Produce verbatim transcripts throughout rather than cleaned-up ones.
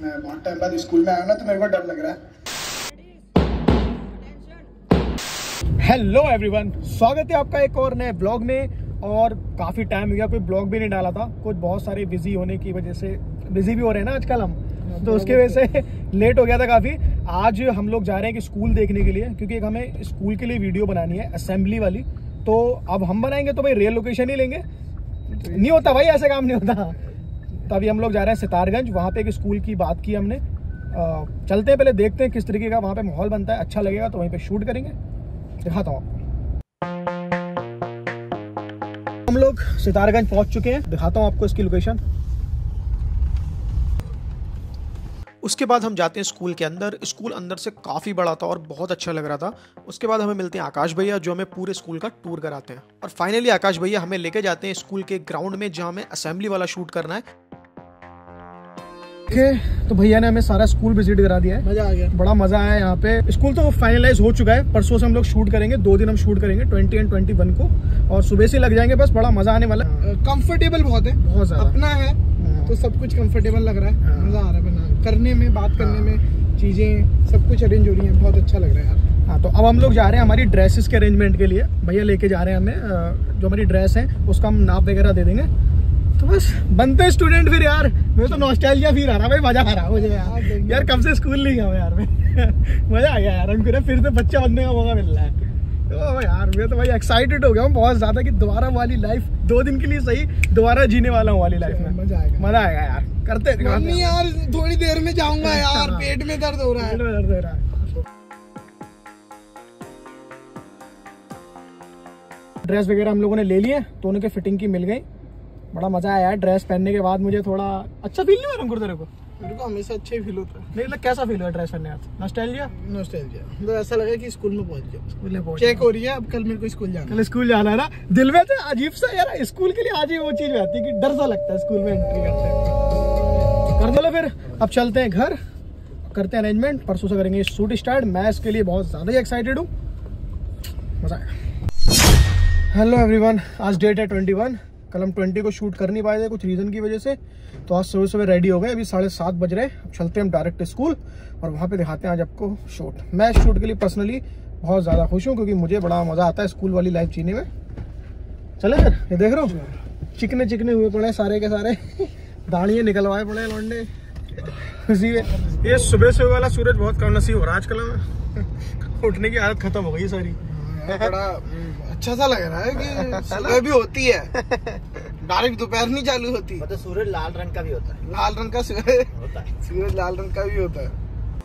मैं बहुत टाइम बाद स्कूल में आया ना तो मेरे को डर लग रहा है। हेलो एवरीवन, स्वागत है आपका एक और नए ब्लॉग में। और काफ़ी टाइम हो गया, कोई ब्लॉग भी नहीं डाला था। कुछ बहुत सारे बिजी होने की वजह से, बिजी भी हो रहे हैं ना आजकल हम, तो उसकी वजह से लेट हो गया था काफ़ी। आज हम लोग जा रहे हैं कि स्कूल देखने के लिए, क्योंकि एक हमें स्कूल के लिए वीडियो बनानी है असेंबली वाली। तो अब हम बनाएंगे तो भाई रियल लोकेशन ही लेंगे, नहीं होता भाई, ऐसे काम नहीं होता। तो अभी हम लोग जा रहे हैं सितारगंज, वहाँ पे एक स्कूल की बात की हमने। आ, चलते हैं, पहले देखते हैं किस तरीके का वहाँ पे माहौल बनता है। अच्छा लगेगा तो वहीं पे शूट करेंगे, दिखाता हूँ आपको। हम लोग सितारगंज पहुँच चुके हैं, दिखाता हूँ आपको इसकी लोकेशन। उसके बाद हम जाते हैं स्कूल के अंदर। स्कूल अंदर से काफ़ी बड़ा था और बहुत अच्छा लग रहा था। उसके बाद हमें मिलते हैं आकाश भैया, जो हमें पूरे स्कूल का टूर कराते हैं। और फाइनली आकाश भैया हमें लेके जाते हैं स्कूल के ग्राउंड में, जहाँ हमें असेंबली वाला शूट करना है। okay, तो भैया ने हमें सारा स्कूल विजिट करा दिया है, मजा आ गया, बड़ा मजा आया यहाँ पे। स्कूल तो फाइनलाइज हो चुका है, परसों से हम लोग शूट करेंगे, दो दिन हम शूट करेंगे, ट्वेंटी एंड ट्वेंटी वन को, और सुबह से लग जाएंगे। बस बड़ा मजा आने वाला है। कंफर्टेबल बहुत है, बहुत ज्यादा अपना है तो सब कुछ कंफर्टेबल लग रहा है, मजा आ रहा है बना करने में, बात करने में, चीजें सब कुछ अरेंज हो रही हैं, बहुत अच्छा लग रहा है यार। हाँ, तो अब हम लोग जा रहे हैं हमारी ड्रेसेस के अरेंजमेंट के लिए। भैया लेके जा रहे हैं हमें, जो हमारी ड्रेस है उसका हम नाप वगैरह दे देंगे। तो बस बनते हैं स्टूडेंट फिर यार। मैं तो नॉस्टैल्जिया फील आ रहा भाई, मजा आ रहा मुझे यार। यार कब से स्कूल नहीं गया मैं यार, मैं मजा आ गया यार, हमको फिर से बच्चा बनने का मौका मिल रहा है। तो यार मैं तो भाई एक्साइटेड हो गया हूँ बहुत ज्यादा, कि दोबारा वाली लाइफ, दो दिन के लिए सही, दोबारा जीने वाला हूँ वाली लाइफ में। मजा आएगा, मजा आएगा यार। करते मम्मी यार थोड़ी देर में जाऊंगा यार, पेट में दर्द हो रहा है, पेट में दर्द हो रहा है। ड्रेस वगैरह हम लोगों ने ले लिए, दोनों के फिटिंग की मिल गई। बड़ा मजा आया यार ड्रेस पहनने के बाद। मुझे थोड़ा अच्छा फील नहीं हो रहा तेरे को? मेरे को हमेशा अच्छा ही फील होता है। नहीं, कैसा फील हुआ ड्रेस पहनने के बाद? नॉस्टैल्जिया नॉस्टैल्जिया मतलब ऐसा लगा कि स्कूल में पहुंच गया, स्कूल में पहुंच चेक हो रही है। अब कल मेरे को स्कूल जाना, कल स्कूल जाना है ना। दिल में तो अजीब सा यार, स्कूल के लिए आज ही वो चीज रहती है कि डर सा लगता है स्कूल में एंट्री करते। कर दो फिर, अब चलते हैं घर, करते हैं अरेंजमेंट, परसों से करेंगे शूट स्टार्ट। मैं इसके लिए बहुत ज्यादा ही एक्साइटेड हूँ, मजा आएगा। हेलो एवरीवन, आज डेट है ट्वेंटी वन। कल हम ट्वेंटी को शूट कर नहीं पाए थे कुछ रीज़न की वजह से, तो आज सुबह सुबह रेडी हो गए। अभी साढ़े सात बज रहे हैं। अब चलते हैं हम डायरेक्ट स्कूल और वहाँ पे दिखाते हैं आज आपको शूट। मैं इस शूट के लिए पर्सनली बहुत ज़्यादा खुश हूँ, क्योंकि मुझे बड़ा मज़ा आता है स्कूल वाली लाइफ जीने में। चले फिर, ये देख रहे हो चिकने चिकने हुए पड़े सारे के सारे, दाढ़ियाँ निकलवाए पड़े लौंडे उसी में। ये सुबह सुबह वाला सूरज बहुत कम नसीब हो रहा है आजकल, उठने की आदत खत्म हो गई सारी। बड़ा अच्छा सा लग रहा है कि सुबह भी होती है, डायरेक्ट दोपहर नहीं चालू होती। मतलब सूरज लाल रंग का भी होता है, लाल रंग का सूरज होता है, सूरज लाल रंग का भी होता है।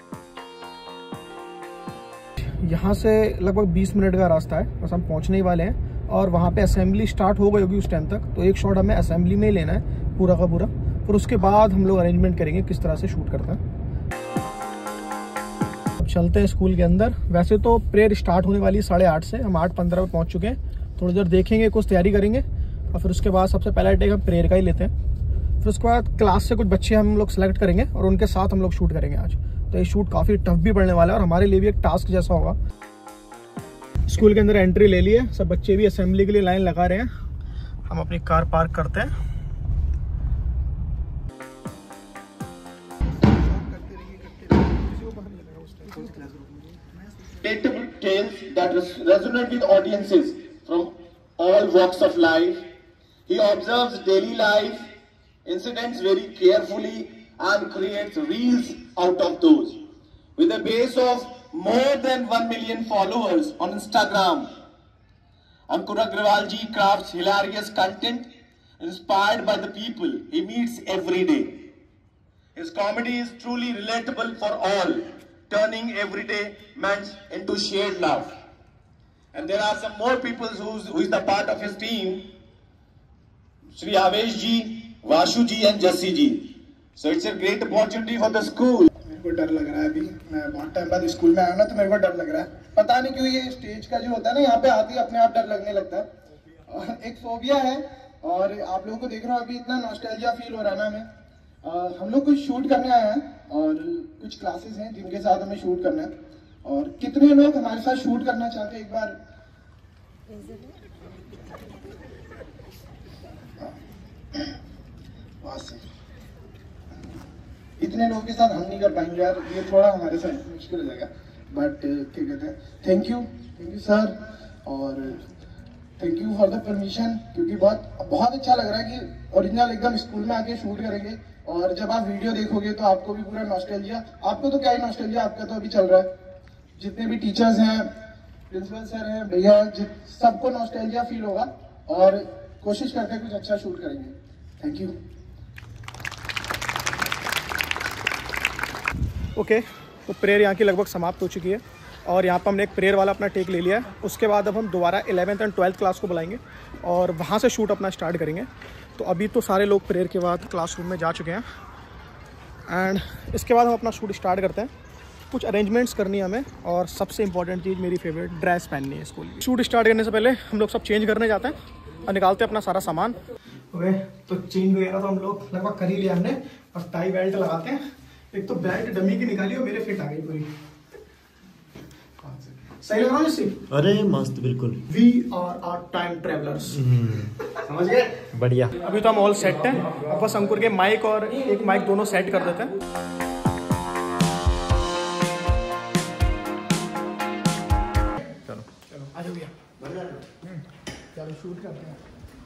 यहाँ से लगभग बीस मिनट का रास्ता है, बस हम पहुँचने ही वाले हैं। और वहाँ पे असेंबली स्टार्ट हो गई होगी उस टाइम तक, तो एक शॉट हमें असेंबली में ही लेना है पूरा का पूरा। फिर उसके बाद हम लोग अरेंजमेंट करेंगे किस तरह से शूट करते हैं। चलते हैं स्कूल के अंदर। वैसे तो प्रेयर स्टार्ट होने वाली साढ़े आठ से, हम आठ पंद्रह पे पहुंच चुके हैं। थोड़ी देर देखेंगे, कुछ तैयारी करेंगे, और फिर उसके बाद सबसे पहला टेक हम प्रेयर का ही लेते हैं। फिर उसके बाद क्लास से कुछ बच्चे हम लोग सेलेक्ट करेंगे और उनके साथ हम लोग शूट करेंगे आज। तो ये शूट काफ़ी टफ भी पड़ने वाला है और हमारे लिए भी एक टास्क जैसा होगा। स्कूल के अंदर एंट्री ले ली है, सब बच्चे भी असेंबली के लिए लाइन लगा रहे हैं। हम अपनी कार पार्क करते हैं। Relatable tales that res resonate with audiences from all walks of life. He observes daily life incidents very carefully and creates reels out of those. With a base of more than one million followers on Instagram, Ankur Agrawal ji crafts hilarious content inspired by the people he meets every day. His comedy is truly relatable for all, turning everyday moments into shared love. And there are some more people who's, who is the part of his team, Shri Avesh ji, Vashu ji and Jassi ji. So it's a great opportunity for the school. मेरे को डर लग रहा है अभी, मैं बहुत time बाद स्कूल में आया ना तो मेरे को डर लग रहा है। पता नहीं क्यों ये स्टेज का जो होता है ना, यहाँ पे आते ही अपने आप डर लगने लगता है। और एक फोबिया है, और आप लोगों को देख रहा हूँ अभी इतना नॉस्टैल्जिया फील हो रहा है ना हमें। Uh, हम लोग कुछ शूट करने आए हैं और कुछ क्लासेस हैं जिनके साथ हमें शूट करना है। और कितने लोग हमारे साथ शूट करना चाहते हैं, एक बार इतने लोगों के साथ हम नहीं कर पाएंगे यार, ये थोड़ा हमारे साथ मुश्किल हो जाएगा। बट क्या कहते हैं, thank you thank you sir, और thank you for the permission, क्योंकि बहुत बहुत अच्छा लग रहा है कि ओरिजिनल एकदम स्कूल में आके शूट करेंगे। और जब आप वीडियो देखोगे तो आपको भी पूरा नॉस्टैल्जिया, आपको तो क्या ही नॉस्टैल्जिया, आपका तो अभी चल रहा है। जितने भी टीचर्स हैं, प्रिंसिपल सर हैं, भैया, सबको नॉस्टैल्जिया फील होगा और कोशिश करते हैं कुछ अच्छा शूट करेंगे। Thank you. ओके, तो प्रेयर यहाँ की लगभग समाप्त हो चुकी है और यहाँ पर हमने एक प्रेयर वाला अपना टेक ले लिया है। उसके बाद अब हम दोबारा इलेवेंथ एंड ट्वेल्थ क्लास को बुलाएंगे और वहाँ से शूट अपना स्टार्ट करेंगे। तो अभी तो सारे लोग प्रेयर के बाद क्लासरूम में जा चुके हैं एंड इसके बाद हम अपना शूट स्टार्ट करते हैं। कुछ अरेंजमेंट्स करनी है हमें और सबसे इंपॉर्टेंट चीज़ मेरी फेवरेट ड्रेस पहननी है स्कूल की। शूट स्टार्ट करने से पहले हम लोग सब चेंज करने जाते हैं और निकालते हैं अपना सारा सामान। ओके, तो चेंज वगैरह तो हम लोग लगभग कर ही लिया हमने। अब टाई बेल्ट लगाते हैं। एक तो बेल्ट डमी की निकाली और मेरे फिट आ गई पूरी। सही लग रहा है? अरे मस्त, बिल्कुल। We are are time travellers, समझ गए? बढ़िया। अभी तो हम ऑल सेट हैं, अब बस अंकुर के माइक और एक माइक दोनों सेट कर देते हैं। चलो चलो आ जाओ भैया, चलो शूट करते हैं।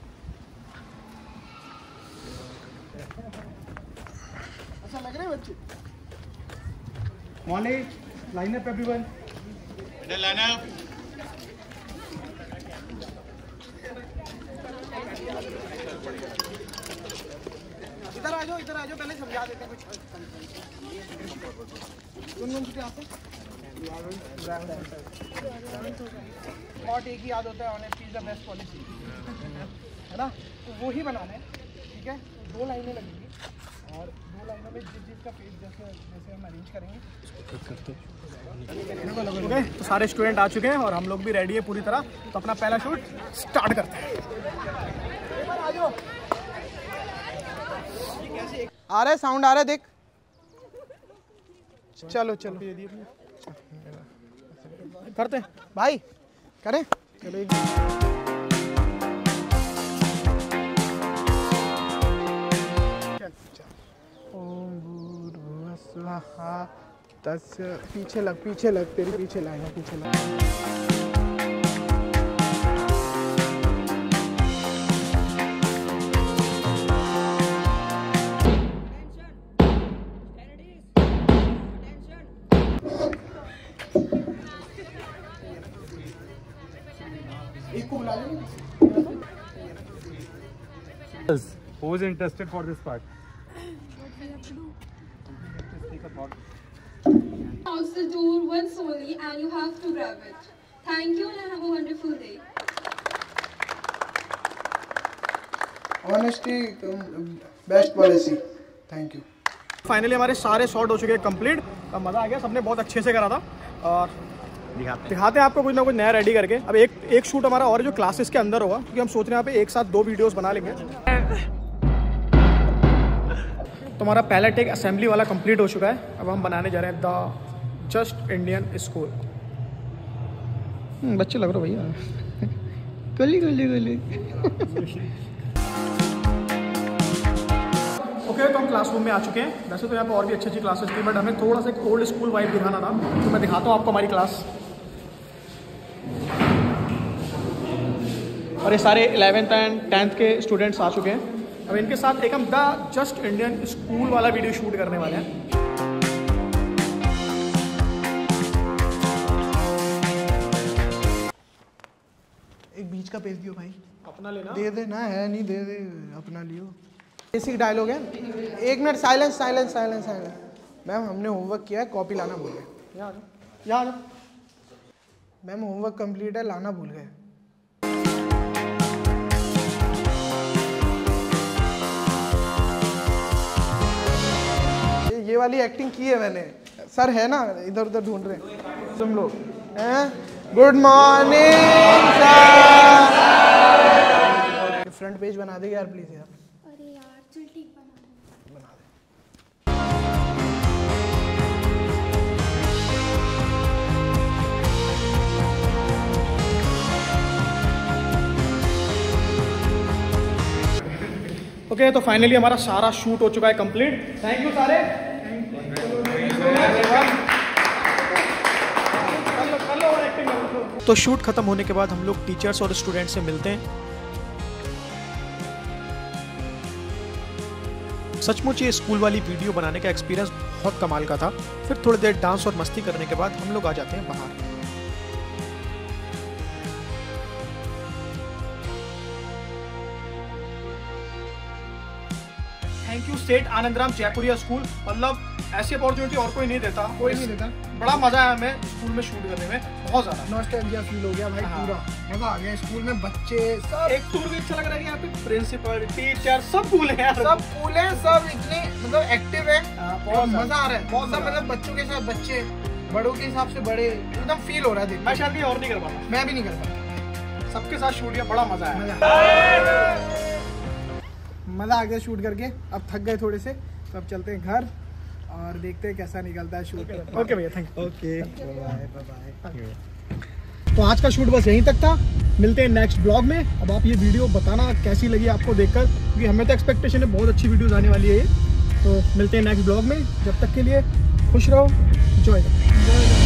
अच्छा लग रहे हैं बच्चे? Morning, line up everyone. इधर आ जाओ, इधर आ जाओ, पहले समझा देते हैं कुछ। और एक ही याद होता है, honesty is the best policy, है ना? तो वो ही बनाना है, ठीक है? दो लाइनें लगेंगी और दो लाइनों में जिस जिस का पेज जैसे जैसे हम अरेंज करेंगे। ओके, तो सारे स्टूडेंट आ चुके हैं और हम लोग भी रेडी है पूरी तरह। तो अपना पहला शूट स्टार्ट करते हैं। आ रहा है साउंड, आ रहा है, देख। चलो चलो करते हैं भाई, करें। चलो एक ओम भूर्भुवः स्वः तस्य। पीछे लग, पीछे लग, तेरी पीछे लाएगा, पीछे लग। एक को बुला लेंगे। Who is interested for this part? Announce the door once only and you have to grab it. Thank you and have a wonderful day. Honesty best policy. Thank you. Finally हमारे सारे शॉट हो चुके हैं complete. अब मज़ा आ गया, सबने बहुत अच्छे से करा था और दिखाते दिखाते हैं आपको कुछ ना कुछ नया रेडी करके। अब एक एक शूट हमारा और जो क्लासेस के अंदर होगा, क्योंकि हम सोच रहे हैं यहाँ पे एक साथ दो वीडियोस बना लेंगे। तो हमारा पहला टेक असेंबली वाला कंप्लीट हो चुका है। अब हम बनाने जा रहे हैं द जस्ट इंडियन स्कूल। बच्चे लग रहे भैया, गली गली गली। ओके, तो हम क्लासरूम में आ चुके हैं। वैसे तो यहाँ पे और भी अच्छी अच्छी क्लासेस थी, बट हमें थोड़ा सा एक ओल्ड स्कूल वाइब दिखाना था, तो मैं दिखाता हूँ आपको हमारी क्लास। और ये सारे इलेवेंथ एंड टेंथ के स्टूडेंट्स आ चुके हैं। अब इनके साथ एक हम द जस्ट इंडियन स्कूल वाला वीडियो शूट करने वाले हैं। एक बीच का पेज दियो भाई। अपना लेना दे दे ना, है नहीं, दे दे, अपना लियो। बेसिक डायलॉग है। एक minute, silence silence silence silence. Ma'am हमने होमवर्क किया है, कॉपी लाना भूल गए। यहाँ आ जाओ, यहाँ आ जाओ। मैम होमवर्क कंप्लीट है, लाना भूल गए। ये वाली एक्टिंग की है मैंने। सर है ना, इधर उधर ढूंढ रहे हैं तुम लोग हैं। Good morning sir. Front page बना दे यार प्लीज यार। अरे यार चल ठीक बना बना दे। ओके, तो फाइनली हमारा सारा शूट हो चुका है कंप्लीट। थैंक यू सारे। तो शूट खत्म होने के बाद हम लोग टीचर्स और स्टूडेंट से मिलते हैं। सचमुच ये स्कूल वाली वीडियो बनाने का एक्सपीरियंस बहुत कमाल का था। फिर थोड़ी देर डांस और मस्ती करने के बाद हम लोग आ जाते हैं बाहर। Thank you state Anandram Jaipuria school. मतलब ऐसी अपॉर्चुनिटी और कोई नहीं देता, कोई नहीं देता। बड़ा मजा आया हमें स्कूल में शूट करने में, बहुत ज्यादा नॉस्टैल्जिया फील हो गया भाई। हाँ। पूरा मजा आ गया। स्कूल में बच्चे सब, एक तो मुझे अच्छा लग रहा है कि यहाँ पे प्रिंसिपल टीचर सब कूल है यार। सब कूल है, सब इतने मतलब एक्टिव है। हाँ, बहुत बहुत मजा आ रहा है। बहुत सब मजा। मतलब बच्चों के साथ बच्चे, बड़ों के हिसाब से बड़े, एकदम फील हो रहा है देख। मैं शायद ये और नहीं कर पाता, मैं भी नहीं कर पाता। सबके साथ शूट किया, बड़ा मजा आया। मजा आ गया शूट करके। अब थक गए थोड़े से, तो अब चलते हैं घर और देखते हैं कैसा निकलता है शूट। ओके भैया, thank you. Okay, bye bye. तो आज का शूट बस यहीं तक था। मिलते हैं नेक्स्ट ब्लॉग में। अब आप ये वीडियो बताना कैसी लगी आपको देखकर, क्योंकि हमें तो एक्सपेक्टेशन है बहुत अच्छी वीडियोस आने वाली है ये। तो मिलते हैं नेक्स्ट ब्लॉग में। जब तक के लिए खुश रहो, एंजॉय करो।